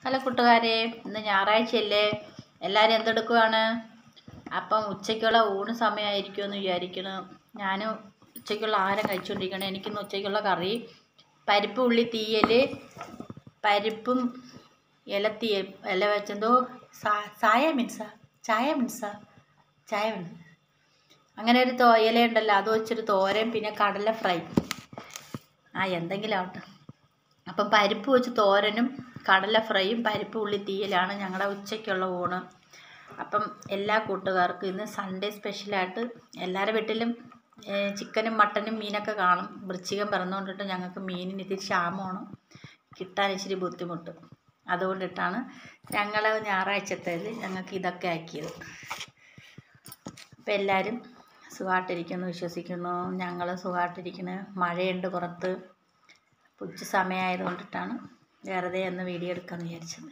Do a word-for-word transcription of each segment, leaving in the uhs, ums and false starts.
Hello കൂട്ടുകാരെ, ഇന്ന് ഞായറാഴ്ചയല്ലേ, എല്ലാവരും എന്തെടുക്കുവാണ്? അപ്പം ഉച്ചയ്ക്കുള്ള ഊണ് സമയമായിരിക്കുമെന്ന് വിചാരിക്കണം. ഞാൻ ഉച്ചയ്ക്കുള്ള ആഹാരം കഴിച്ചുകൊണ്ടിരിക്കണം. എനിക്കിന്ന് ഉച്ചയ്ക്കുള്ള കറി പരിപ്പ് ഉള്ളി തീയൽ, പരിപ്പും ഇല തീ ഇല വെച്ചെന്തോ സായ മിൻസാ ചായ മിൻസാ ചായ മിൻസ് അങ്ങനെ ഒരു തോ ഇലയുണ്ടല്ലോ, അത് വെച്ചൊരു തോരൻ, പിന്നെ കടല ഫ്രൈ. ആ എന്തെങ്കിലും ആവട്ടെ. അപ്പം പരിപ്പ് വെച്ച് തോരനും കടല ഫ്രൈയും പരിപ്പ് ഉള്ളി തീയലാണ് ഞങ്ങളുടെ ഉച്ചയ്ക്കുള്ള ഊണ്. അപ്പം എല്ലാ കൂട്ടുകാർക്കും ഇന്ന് സൺഡേ സ്പെഷ്യലായിട്ട് എല്ലാവരുടെ വീട്ടിലും ചിക്കനും മട്ടനും മീനൊക്കെ കാണും. വൃശ്ചികം പിറന്നുകൊണ്ടിട്ട് ഞങ്ങൾക്ക് മീനിന് ഇത്തിരി ക്ഷാമമാണ്, കിട്ടാൻ ഇച്ചിരി ബുദ്ധിമുട്ട്. അതുകൊണ്ടിട്ടാണ് ഞങ്ങൾ ഞായറാഴ്ചത്തേത് ഞങ്ങൾക്ക് ഇതൊക്കെ ആക്കിയത്. അപ്പം എല്ലാവരും സുഖമായിട്ടിരിക്കുന്നു വിശ്വസിക്കുന്നു. ഞങ്ങൾ സുഖമായിട്ടിരിക്കുന്നു. മഴയുണ്ട് പുറത്ത്. ഉച്ച സമയമായത് കൊണ്ടിട്ടാണ് വെറുതെ ഒന്ന് വീഡിയോ എടുക്കാമെന്ന് വിചാരിച്ചത്.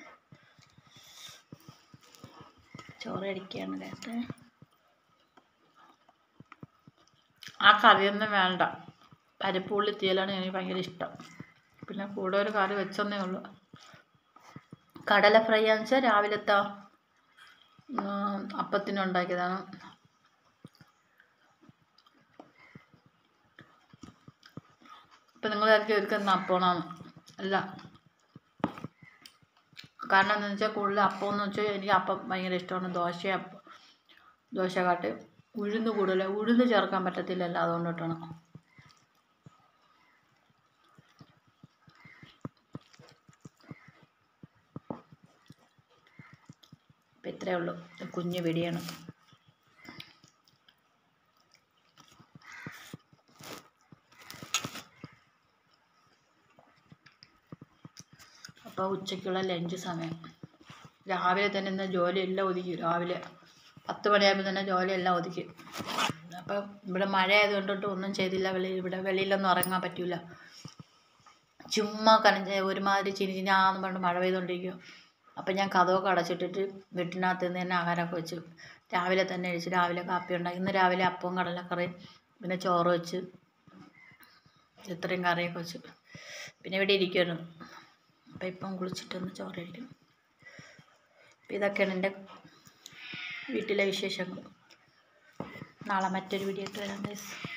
ചോറ് അടിക്കുകയാണ് കേട്ടെ. ആ കറിയൊന്നും വേണ്ട, പരിപ്പുള്ളി തീയലാണ് എനിക്ക് ഭയങ്കര ഇഷ്ടം. പിന്നെ കൂടെ ഒരു കറി വെച്ചെന്നേ ഉള്ളൂ. കടല ഫ്രൈ ആണെന്ന് വെച്ചാൽ രാവിലത്തെ അപ്പത്തിനുണ്ടാക്കിയതാണ്. ഇപ്പം നിങ്ങൾ ഇറക്കി ഒരുക്കുന്ന അപ്പമാണ് അല്ല. കാരണം എന്താണെന്ന് വെച്ചാൽ കൂടുതൽ അപ്പം എന്ന് വെച്ചാൽ എനിക്ക് അപ്പം ഭയങ്കര ഇഷ്ടമാണ്. ദോശ അപ്പം ദോശ കാട്ട് ഉഴുന്ന് കൂടുതൽ ഉഴുന്ന് ചേർക്കാൻ പറ്റത്തില്ലല്ലോ, അതുകൊണ്ടിട്ടാണ്. അപ്പം ഇത്രയേ ഉള്ളൂ, കുഞ്ഞ് വെടിയാണ്. അപ്പോൾ ഉച്ചയ്ക്കുള്ള ലഞ്ച് സമയം. രാവിലെ തന്നെ ഇന്ന് ജോലിയെല്ലാം ഒതുക്കി. രാവിലെ പത്ത് മണിയാകുമ്പോൾ തന്നെ ജോലിയെല്ലാം ഒതുക്കി. അപ്പം ഇവിടെ മഴ ആയതുകൊണ്ടിട്ട് ഒന്നും ചെയ്തില്ല. വെളി ഇവിടെ വെളിയിലൊന്നും ഇറങ്ങാൻ പറ്റില്ല. ചുമ്മാ കനഞ്ഞ ഒരുമാതിരി ചിനിഞ്ഞാന്ന് പറഞ്ഞിട്ട് മഴ പെയ്തുകൊണ്ടിരിക്കും. അപ്പം ഞാൻ കതവൊക്കെ അടച്ചിട്ടിട്ട് വീട്ടിനകത്ത് നിന്ന് തന്നെ ആഹാരമൊക്കെ വെച്ചു. രാവിലെ തന്നെ കഴിച്ച് രാവിലെ കാപ്പി ഉണ്ടാക്കി. ഇന്ന് രാവിലെ അപ്പവും കടലക്കറിയും പിന്നെ ചോറ് വെച്ച് ഇത്രയും കറിയൊക്കെ വെച്ചു. പിന്നെ ഇവിടെ ഇരിക്കുമായിരുന്നു. അപ്പം ഇപ്പം കുളിച്ചിട്ടൊന്ന് ചോറ് കഴിക്കണം. അപ്പം ഇതൊക്കെയാണ് എൻ്റെ വീട്ടിലെ വിശേഷങ്ങൾ. നാളെ മറ്റൊരു വീഡിയോ ആയിട്ട് വരാം ഗൈസ്.